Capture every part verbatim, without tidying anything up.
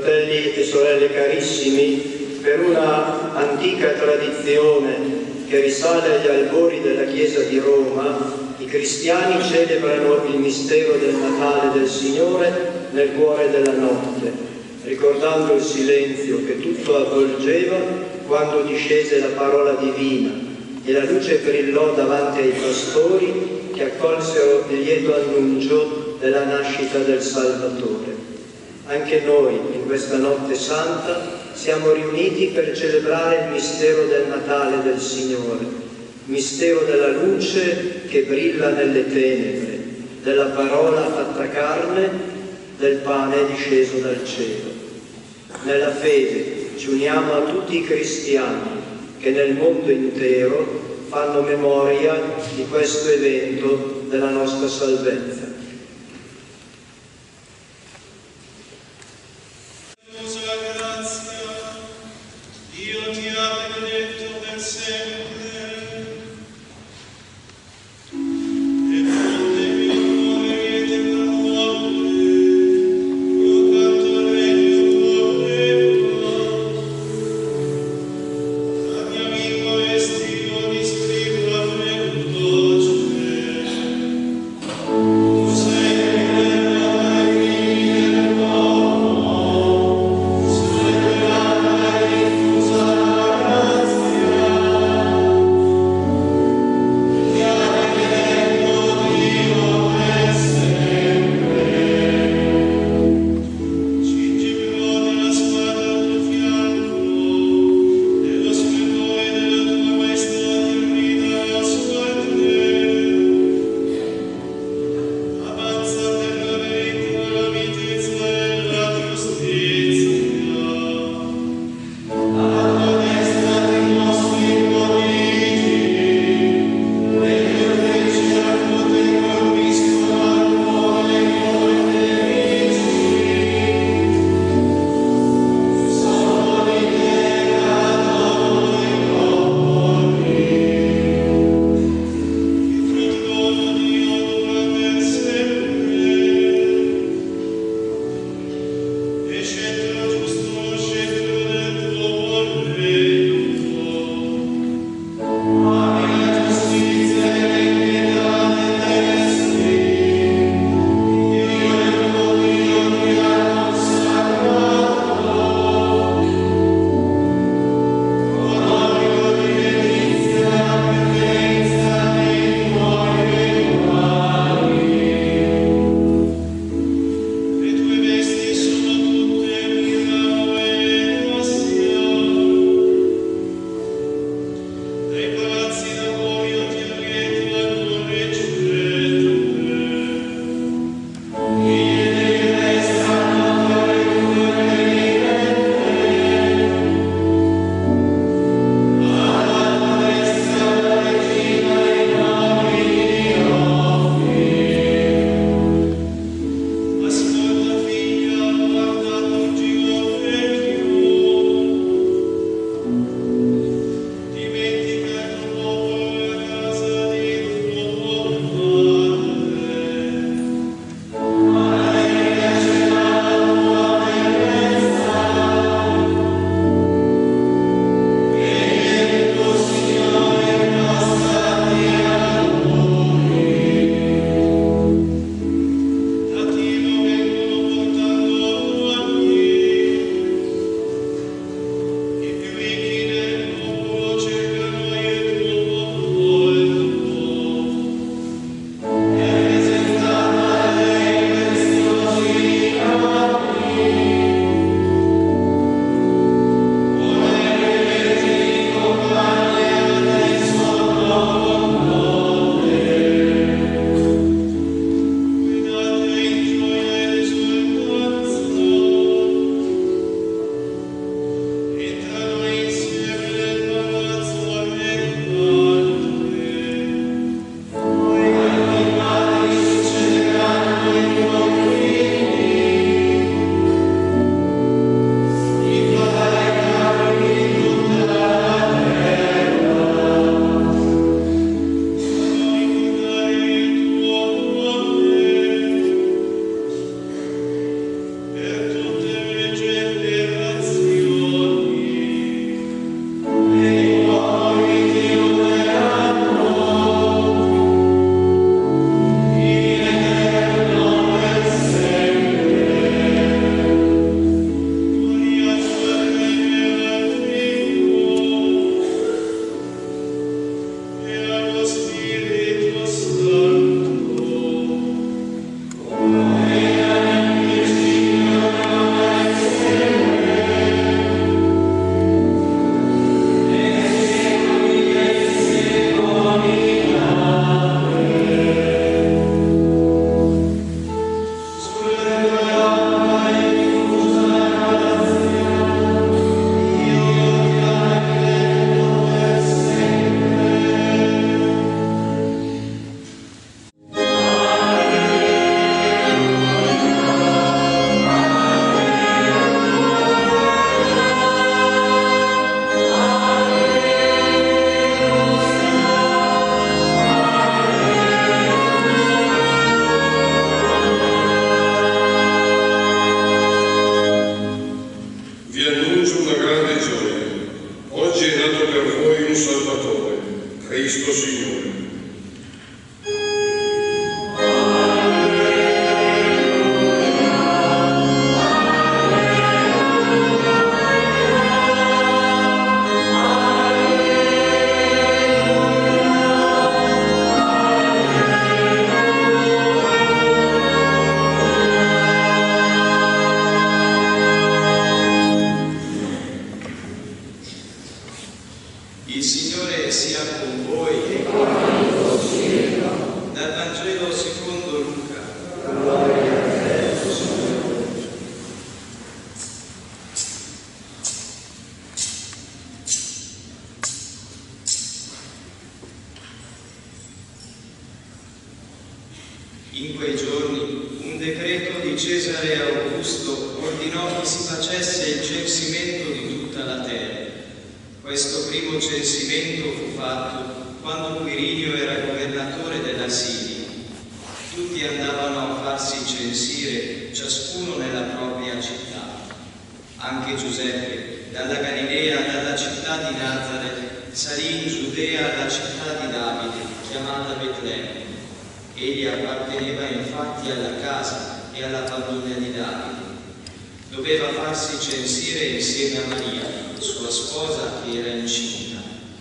Fratelli e sorelle carissimi, per una antica tradizione che risale agli albori della Chiesa di Roma, i cristiani celebrano il mistero del Natale del Signore nel cuore della notte, ricordando il silenzio che tutto avvolgeva quando discese la parola divina e la luce brillò davanti ai pastori che accolsero il lieto annuncio della nascita del Salvatore. Anche noi, in questa notte santa, siamo riuniti per celebrare il mistero del Natale del Signore, mistero della luce che brilla nelle tenebre, della parola fatta carne, del pane disceso dal cielo. Nella fede ci uniamo a tutti i cristiani che nel mondo intero fanno memoria di questo evento della nostra salvezza. Oh sia con voi e con il dal Vangelo secondo Luca. Gloria a te, Signore. In quei giorni un decreto di Cesare Augusto ordinò che si facesse il censimento di tutta la terra. Questo primo censimento fu fatto quando Quirinio era governatore della Siria. Tutti andavano a farsi censire, ciascuno nella propria città. Anche Giuseppe, dalla Galilea, dalla città di Nazaret, salì in Giudea alla città di Davide, chiamata Betlemme. Egli apparteneva infatti alla casa e alla famiglia di Davide. Doveva farsi censire insieme a Maria, sua sposa, che era incinta.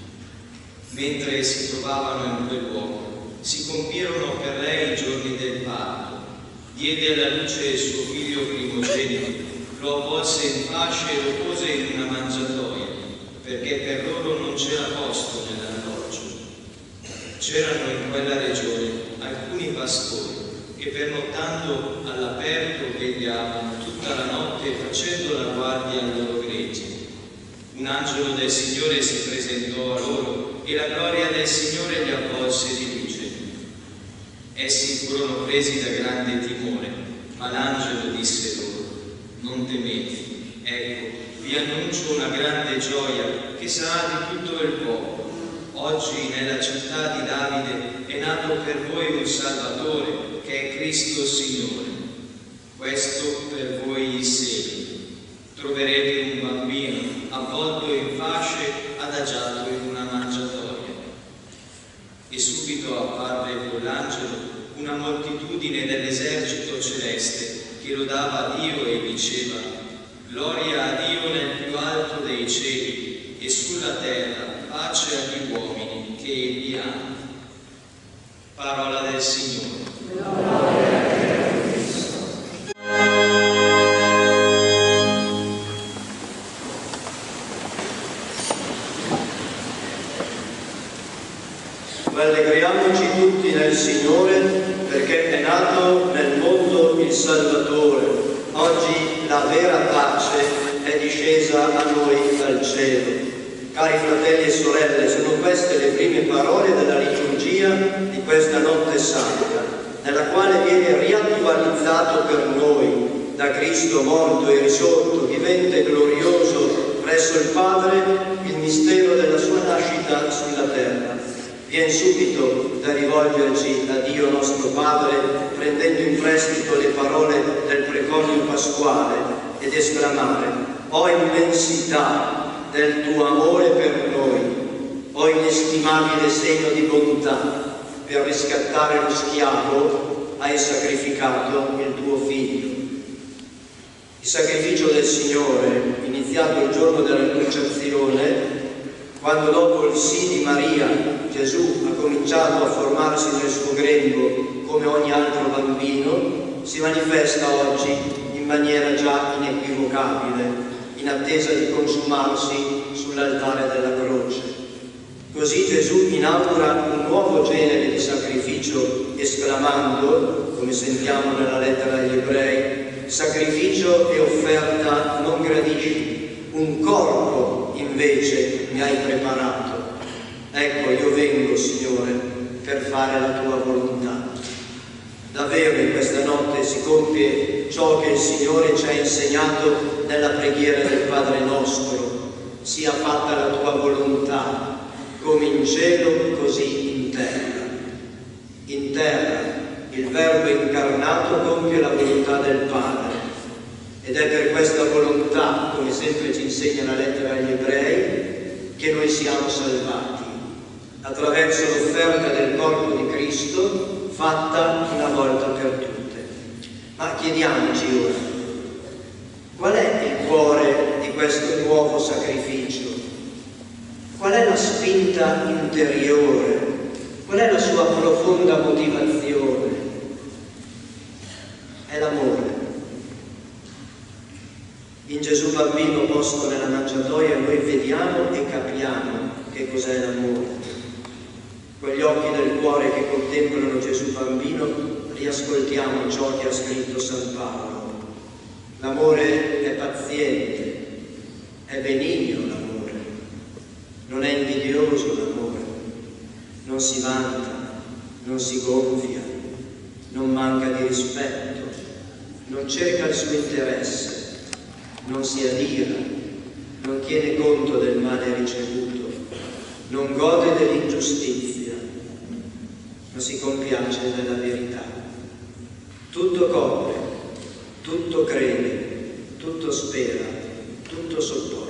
Mentre si trovavano in quel luogo, si compirono per lei i giorni del parto. Diede alla luce il suo figlio primogenito, lo avvolse in fasce e lo pose in una mangiatoia, perché per loro non c'era posto nell'alloggio. C'erano in quella regione alcuni pastori che pernottando all'aperto vegliavano tutta la notte facendo la guardia al loro gregge. Un angelo del Signore si presentò a loro e la gloria del Signore li avvolse di luce. Essi furono presi da grande timore, ma l'angelo disse loro: non temete, ecco, vi annuncio una grande gioia che sarà di tutto il popolo. Oggi nella città di Davide è nato per voi un Salvatore, che è Cristo Signore. Questo per voi il segno. Troverete un bambino avvolto in fasce, adagiato in una mangiatoia. E subito apparve con l'angelo una moltitudine dell'esercito celeste che lodava Dio e diceva: gloria a Dio nel più alto dei cieli e sulla terra pace agli uomini che Egli ama. Parola del Signore. Gloria a te, Cristo. Allegriamoci tutti nel Signore, perché è nato nel mondo il Salvatore. Oggi la vera pace è discesa a noi dal cielo. Cari fratelli e sorelle, sono queste le prime parole della liturgia di questa notte santa, nella quale viene riattualizzato per noi, da Cristo morto e risorto, vivente e glorioso presso il Padre, il mistero della sua nascita sulla terra. Viene subito da rivolgerci a Dio nostro Padre, prendendo in prestito le parole del preconio pasquale ed esclamare: «O immensità del tuo amore per noi, o inestimabile segno di bontà, per riscattare lo schiavo hai sacrificato il tuo figlio». Il sacrificio del Signore, iniziato il giorno dell'Annunciazione, quando dopo il sì di Maria Gesù ha cominciato a formarsi nel suo grembo come ogni altro bambino, si manifesta oggi in maniera già inequivocabile, in attesa di consumarsi sull'altare della croce. Così Gesù inaugura un nuovo genere di sacrificio esclamando, come sentiamo nella lettera agli Ebrei: sacrificio e offerta non gradisci, un corpo invece mi hai preparato. Ecco, io vengo, Signore, per fare la tua volontà. Davvero in questa notte si compie ciò che il Signore ci ha insegnato nella preghiera del Padre nostro: sia fatta la tua volontà, come in cielo così in terra. In terra il Verbo incarnato compie la volontà del Padre, ed è per questa volontà, come sempre ci insegna la lettera agli Ebrei, che noi siamo salvati, attraverso l'offerta del corpo di Cristo fatta una volta per tutte. Ma chiediamoci ora, qual è il cuore di questo nuovo sacrificio? Qual è la spinta interiore? Qual è la sua profonda motivazione? È l'amore. In Gesù bambino posto nella mangiatoia noi vediamo e capiamo che che cos'è l'amore. Con gli occhi del cuore che contemplano Gesù bambino, riascoltiamo ciò che ha scritto San Paolo. L'amore è paziente, è benigno l'amore, non è invidioso l'amore, non si vanta, non si gonfia, non manca di rispetto, non cerca il suo interesse, non si adira, non tiene conto del male ricevuto, non gode dell'ingiustizia, ma si compiace della verità. Tutto copre, tutto crede, tutto spera, tutto sopporta.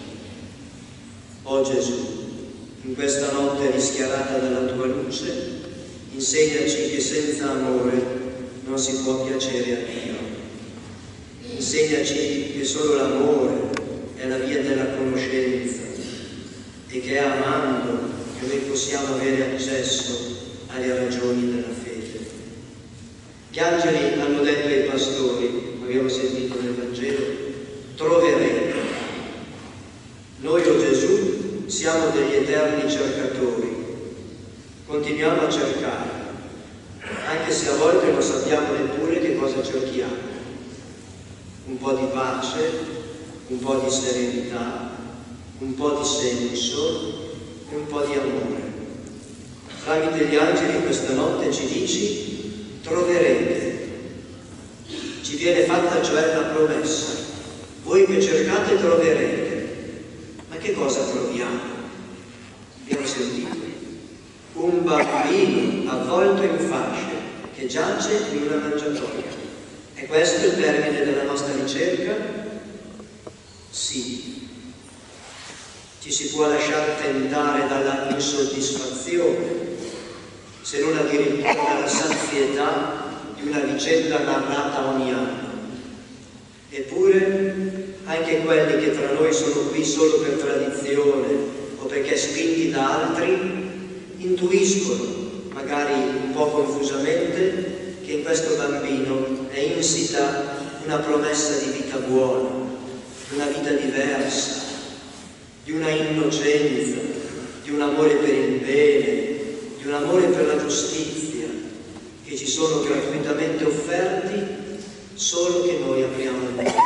O Gesù, in questa notte rischiarata dalla tua luce, insegnaci che senza amore non si può piacere a Dio. Insegnaci che solo l'amore è la via della conoscenza e che è amando che noi possiamo avere accesso alle ragioni della fede. Gli angeli hanno detto ai pastori, abbiamo sentito nel Vangelo, troverete. Noi, o Gesù, siamo degli eterni cercatori. Continuiamo a cercare, anche se a volte non sappiamo neppure che cosa cerchiamo. Un po' di pace, un po' di serenità, un po' di senso e un po' di amore. Tramite gli angeli questa notte ci dici, troverete. Ci viene fatta cioè la promessa. Voi che cercate troverete. Ma che cosa troviamo? Abbiamo sentito. Un bambino avvolto in fasce che giace in una mangiatoia. È questo il termine della nostra ricerca? Sì. Ci si può lasciare tentare dalla insoddisfazione, se non addirittura dalla sazietà di una vicenda narrata ogni anno. Eppure, anche quelli che tra noi sono qui solo per tradizione o perché spinti da altri, intuiscono, magari un po' confusamente, che in questo bambino è insita una promessa di vita buona, di una vita diversa, di una innocenza, di un amore per il bene, di un amore per la giustizia, che ci sono gratuitamente offerti solo che noi apriamo il cuore.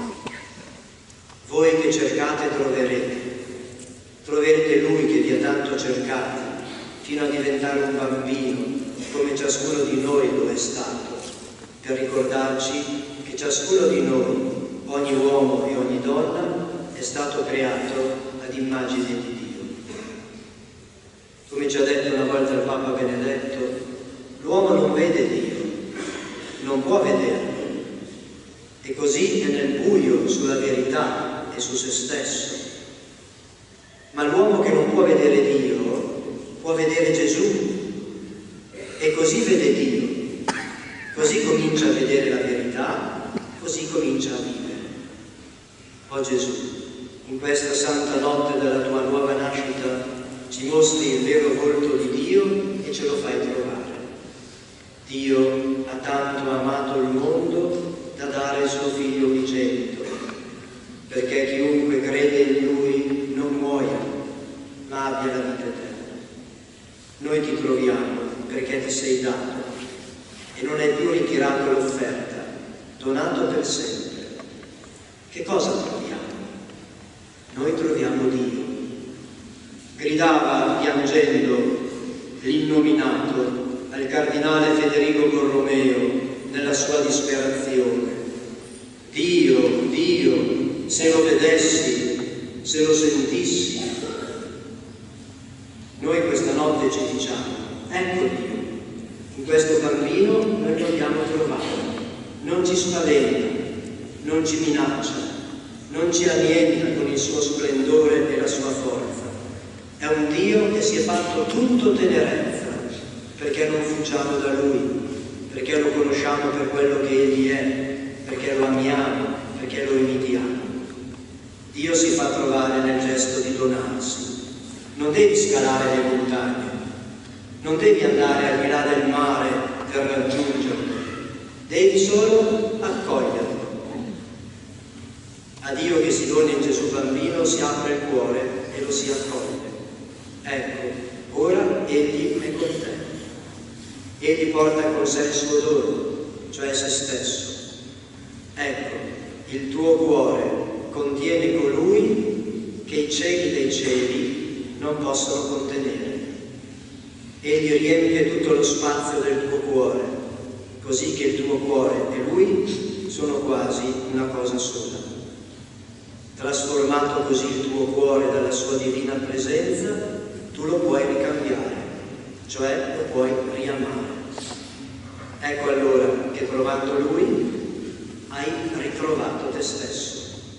Voi che cercate troverete, troverete Lui che vi ha tanto cercati, fino a diventare un bambino, come ciascuno di noi lo è stato, per ricordarci che ciascuno di noi, ogni uomo e ogni donna, è stato creato ad immagine di Dio. Come ci ha detto una volta il Papa Benedetto, l'uomo non vede Dio, non può vederlo, e così è nel buio sulla verità e su se stesso. Ma l'uomo che non può vedere Dio può vedere Gesù, e così vede Dio, così comincia a vedere la verità, così comincia a vivere. O Gesù, in questa santa notte della tua nuova nascita ci mostri il vero volto di Dio e ce lo fai trovare. Dio ha tanto amato il mondo da dare il suo Figlio unigenito, perché chiunque crede in Lui non muoia, ma abbia la vita eterna. Noi ti troviamo perché ti sei dato e non hai più ritirato l'offerta, donato per sempre. Che cosa troviamo? Noi troviamo Dio. Gridava piangendo l'innominato al cardinale Federico Borromeo nella sua disperazione. Dio, Dio, se lo vedessi, se lo sentissi. Noi questa notte ci diciamo, ecco Dio, in questo bambino noi vogliamo trovarlo, non ci spaventa, non ci minaccia, non ci annienta con il suo splendore e la sua forza. È un Dio che si è fatto tutto tenerezza, perché non fuggiamo da Lui, perché lo conosciamo per quello che Egli è, perché lo amiamo, perché lo imitiamo. Dio si fa trovare nel gesto di donarsi. Non devi scalare le montagne, non devi andare al di là del mare per raggiungerlo, devi solo accoglierlo. A Dio che si dona in Gesù bambino si apre il cuore e lo si accoglie. Ecco, ora egli è con te. Egli porta con sé il suo dono, cioè se stesso. Ecco, il tuo cuore contiene colui che i cieli dei cieli non possono contenere. Egli riempie tutto lo spazio del tuo cuore, così che il tuo cuore e lui sono quasi una cosa sola. Trasformato così il tuo cuore dalla sua divina presenza, tu lo puoi ricambiare, cioè lo puoi riamare. Ecco allora che provando lui hai ritrovato te stesso.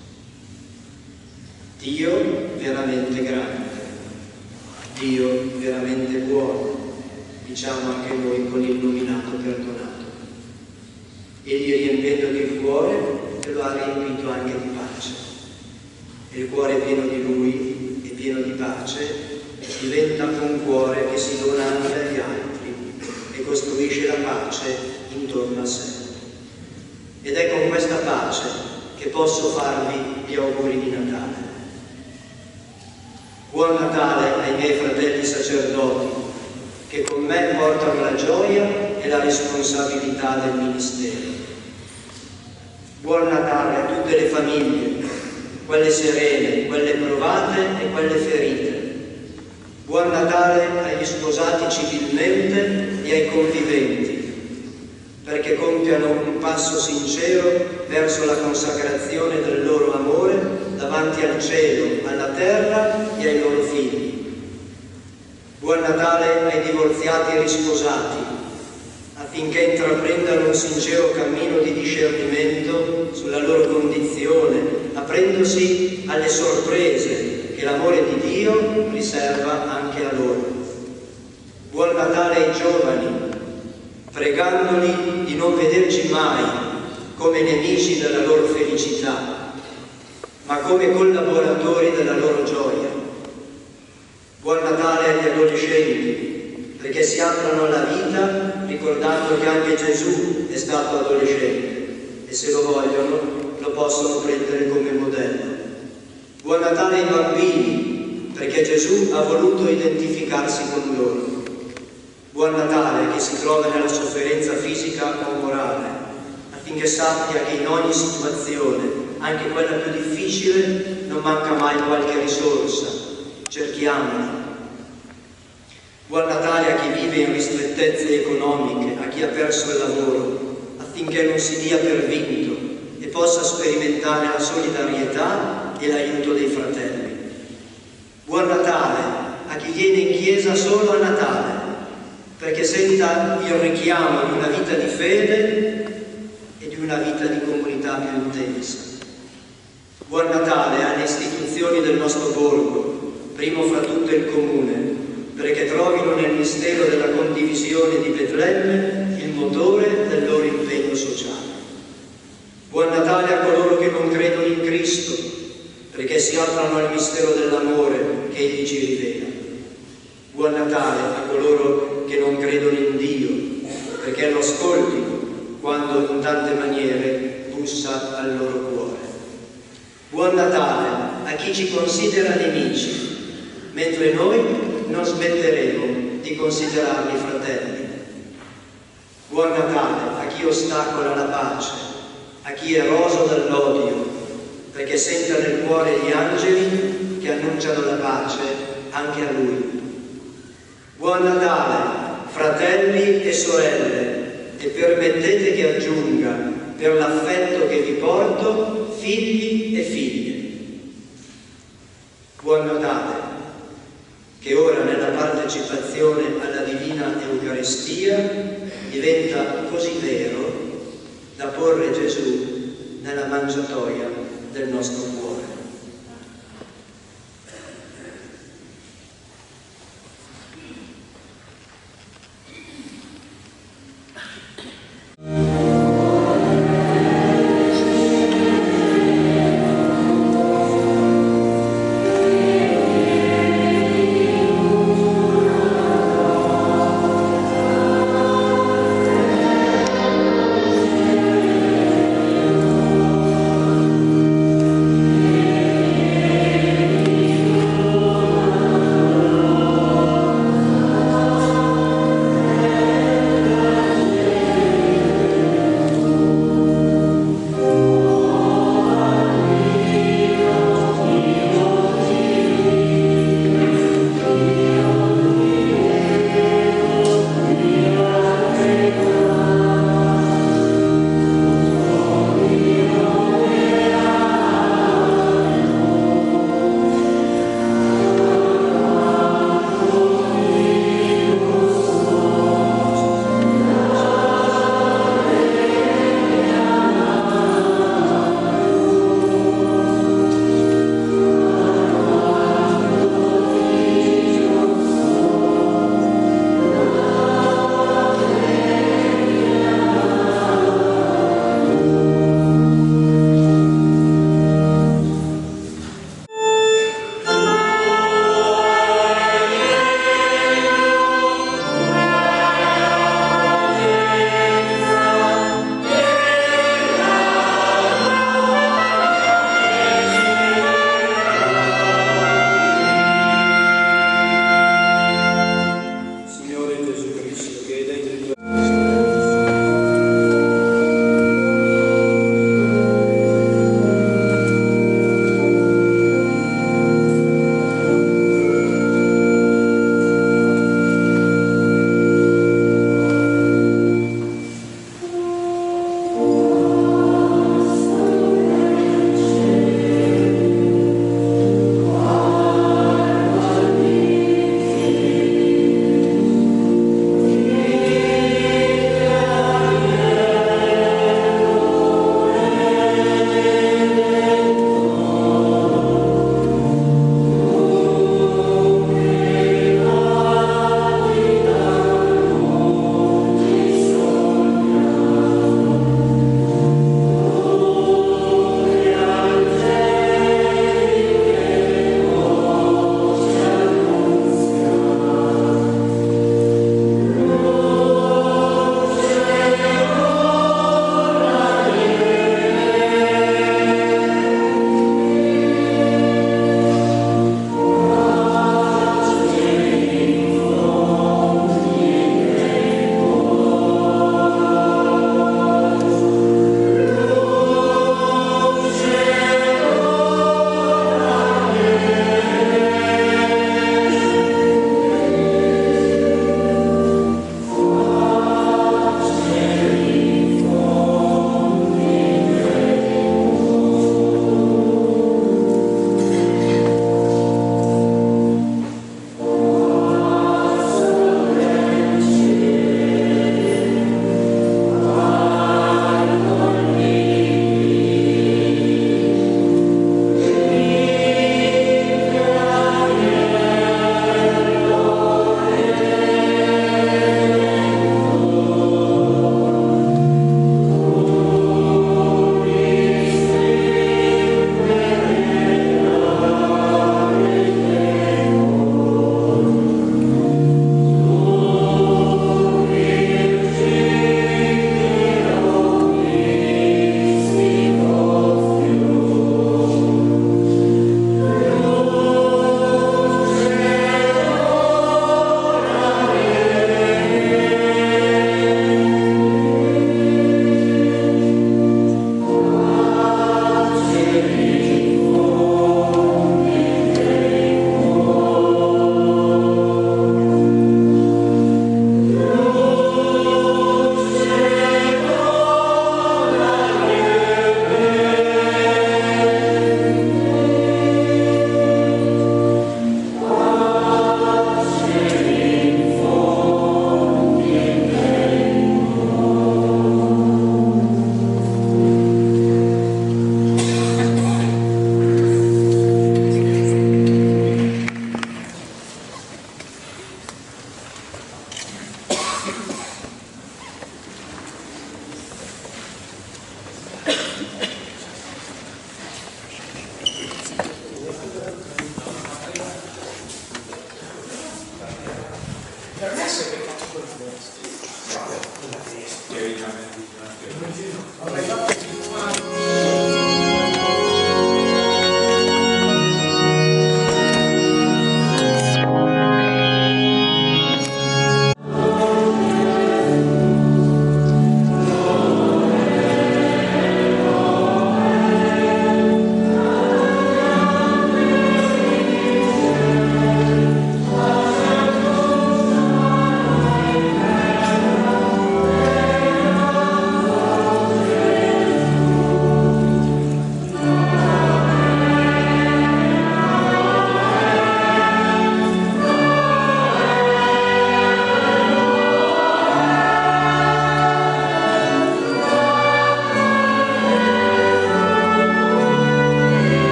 Dio veramente grande, Dio veramente buono, diciamo anche noi con il nominato perdonato. Egli riempendoti il cuore te lo ha riempito anche di pace. E il cuore pieno di lui e pieno di pace diventa un cuore che si dona anche agli altri e costruisce la pace intorno a sé. Ed è con questa pace che posso farvi gli auguri di Natale. Buon Natale ai miei fratelli sacerdoti, che con me portano la gioia e la responsabilità del ministero. Buon Natale a tutte le famiglie, quelle serene, quelle provate e quelle ferite. Buon Natale agli sposati civilmente e ai conviventi, perché compiano un passo sincero verso la consacrazione del loro amore davanti al cielo, alla terra e ai loro figli. Buon Natale ai divorziati e risposati, affinché intraprendano un sincero cammino di discernimento sulla loro condizione, aprendosi alle sorprese che l'amore di Dio riserva anche a loro. Buon Natale ai giovani, pregandoli di non vederci mai come nemici della loro felicità, ma come collaboratori della loro gioia. Buon Natale agli adolescenti, perché si aprano alla vita ricordando che anche Gesù è stato adolescente e se lo vogliono lo possono prendere come modello. Buon Natale ai bambini, perché Gesù ha voluto identificarsi con loro. Buon Natale a chi si trova nella sofferenza fisica o morale, affinché sappia che in ogni situazione, anche quella più difficile, non manca mai qualche risorsa. Cerchiamola. Buon Natale a chi vive in ristrettezze economiche, a chi ha perso il lavoro, affinché non si dia per vinto e possa sperimentare la solidarietà e l'aiuto dei fratelli. Buon Natale a chi viene in chiesa solo a Natale, perché senta il richiamo di una vita di fede e di una vita di comunità più intensa. Buon Natale alle istituzioni del nostro borgo, primo fra tutte il Comune, perché trovino nel mistero della condivisione di Betlemme il motore del loro impegno sociale. Buon Natale a coloro che non credono in Cristo, perché si aprano al mistero dell'amore che Egli ci rivela. Buon Natale a coloro che non credono in Dio, perché lo ascoltino quando in tante maniere bussa al loro cuore. Buon Natale a chi ci considera nemici, mentre noi non smetteremo di considerarli fratelli. Buon Natale a chi ostacola la pace, a chi è roso dall'odio, perché senta nel cuore gli angeli che annunciano la pace anche a lui. Buon Natale, fratelli e sorelle, e permettete che aggiunga, per l'affetto che vi porto, figli e figlie. Buon Natale, che ora nella partecipazione alla Divina Eucaristia diventa così vero da porre Gesù nella mangiatoia del nostro cuore.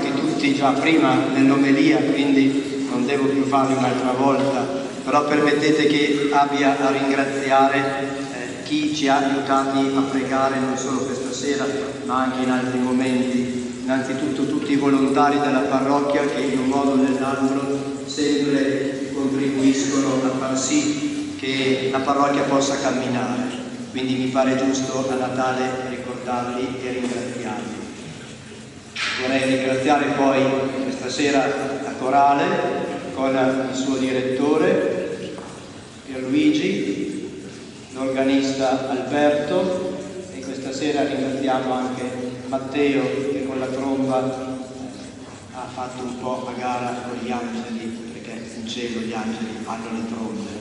fatti tutti già prima nell'omelia, quindi non devo più farli un'altra volta, però permettete che abbia a ringraziare eh, chi ci ha aiutati a pregare non solo questa sera, ma anche in altri momenti. Innanzitutto tutti i volontari della parrocchia che in un modo o nell'altro sempre contribuiscono a far sì che la parrocchia possa camminare. Quindi mi pare giusto a Natale ricordarli e ringraziarli. Vorrei ringraziare poi questa sera la Corale con il suo direttore Pierluigi, l'organista Alberto, e questa sera ringraziamo anche Matteo che con la tromba ha fatto un po' a gara con gli angeli, perché in cielo gli angeli fanno le trombe.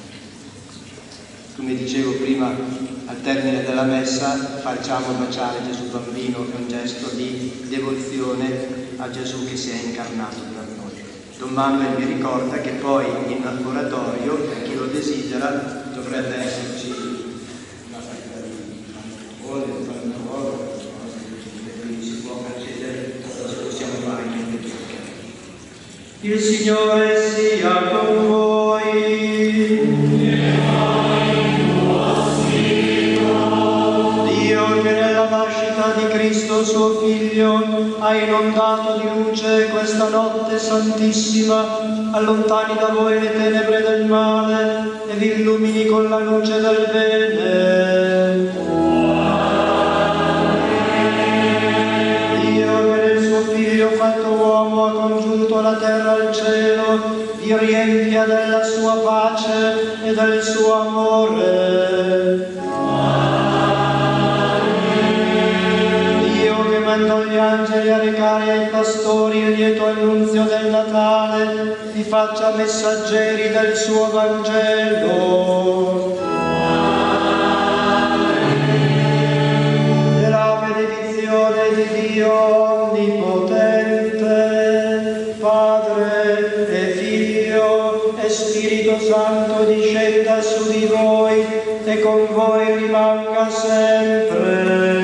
Come dicevo prima, al termine della messa facciamo baciare Gesù Bambino, è un gesto di devozione a Gesù che si è incarnato per noi. Don Manuel mi ricorda che poi in oratorio, per chi lo desidera, dovrebbe esserci una fetta di pannuole, un pannuolo, quindi si può accedere, ci possiamo fare anche le pietre. Il Signore sia con voi. Di Cristo suo Figlio ha inondato di luce questa notte santissima, allontani da voi le tenebre del male e vi illumini con la luce del bene. Dio che nel suo Figlio fatto uomo ha congiunto la terra al cielo, vi riempia della sua pace e del suo amore. Mandò gli angeli a recare ai pastori il lieto annunzio del Natale, vi faccia messaggeri del suo Vangelo. E la benedizione di Dio Onnipotente, Padre e Figlio e Spirito Santo discenda su di voi e con voi rimanga sempre.